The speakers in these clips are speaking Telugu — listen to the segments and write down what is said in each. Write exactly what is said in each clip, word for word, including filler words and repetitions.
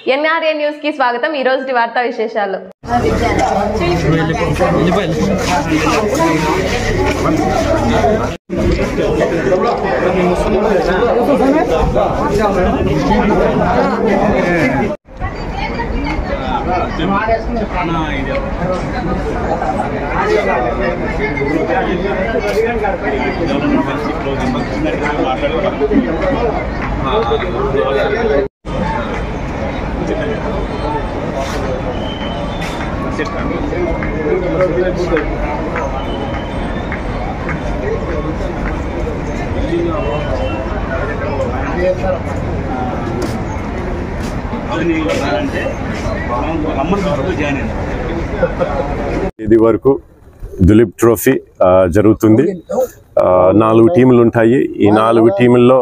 ఎన్ఆర్ఏ న్యూస్ కి స్వాగతం. ఈ రోజు వార్తా విశేషాలు. ఇది వరకు దులీప్ ట్రోఫీ జరుగుతుంది. నాలుగు టీములు ఉంటాయి. ఈ నాలుగు టీముల్లో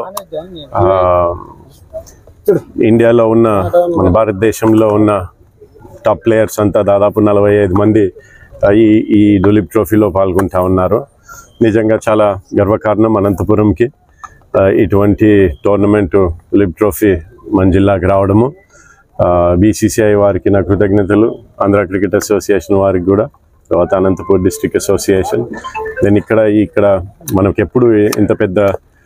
ఇండియాలో ఉన్న మన భారతదేశంలో ఉన్న టాప్ ప్లేయర్స్ అంతా దాదాపు నలభై ఐదు మంది ఈ ఈ దులీప్ ట్రోఫీలో పాల్గొంటూ ఉన్నారు. నిజంగా చాలా గర్వకారణం అనంతపురంకి ఇటువంటి టోర్నమెంట్ దులీప్ ట్రోఫీ మన జిల్లాకి రావడము. బీసీసీఐ వారికి నా కృతజ్ఞతలు, ఆంధ్ర క్రికెట్ అసోసియేషన్ వారికి కూడా, తర్వాత అనంతపూర్ డిస్ట్రిక్ట్ అసోసియేషన్. నేను ఇక్కడ ఇక్కడ మనకు ఎప్పుడు ఇంత పెద్ద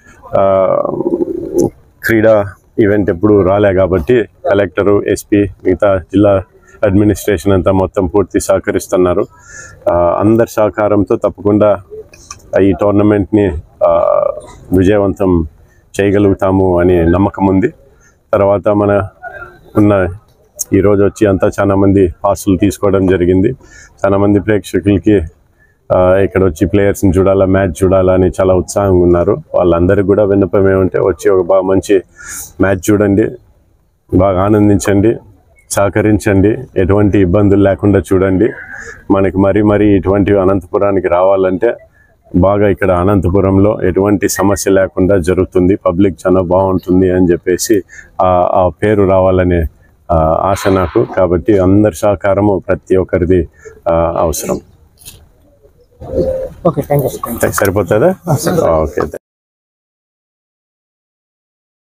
క్రీడా ఈవెంట్ ఎప్పుడు రాలే కాబట్టి కలెక్టరు, ఎస్పీ, మిగతా జిల్లా అడ్మినిస్ట్రేషన్ అంతా మొత్తం పూర్తి సహకరిస్తున్నారు. అందరి సహకారంతో తప్పకుండా ఈ టోర్నమెంట్ని విజయవంతం చేయగలుగుతాము అని నమ్మకం ఉంది. తర్వాత మన ఉన్న ఈరోజు వచ్చి అంతా చాలామంది పాసులు తీసుకోవడం జరిగింది. చాలామంది ప్రేక్షకులకి ఇక్కడ వచ్చి ప్లేయర్స్ని చూడాలా, మ్యాచ్ చూడాలా అని చాలా ఉత్సాహంగా ఉన్నారు. వాళ్ళందరికీ కూడా విన్నపం ఏమంటే వచ్చి ఒక బాగా మంచి మ్యాచ్ చూడండి, బాగా ఆనందించండి, సహకరించండి, ఎటువంటి ఇబ్బందులు లేకుండా చూడండి. మనకి మరీ మరీ ఇటువంటి అనంతపురానికి రావాలంటే బాగా ఇక్కడ అనంతపురంలో ఎటువంటి సమస్య లేకుండా జరుగుతుంది, పబ్లిక్ చాలా బాగుంటుంది అని చెప్పేసి ఆ పేరు రావాలనే ఆశ నాకు. కాబట్టి అందరి సహకారము ప్రతి ఒక్కరిది అవసరం. Okay, thank you. సరిపోతుందా? ఓకే.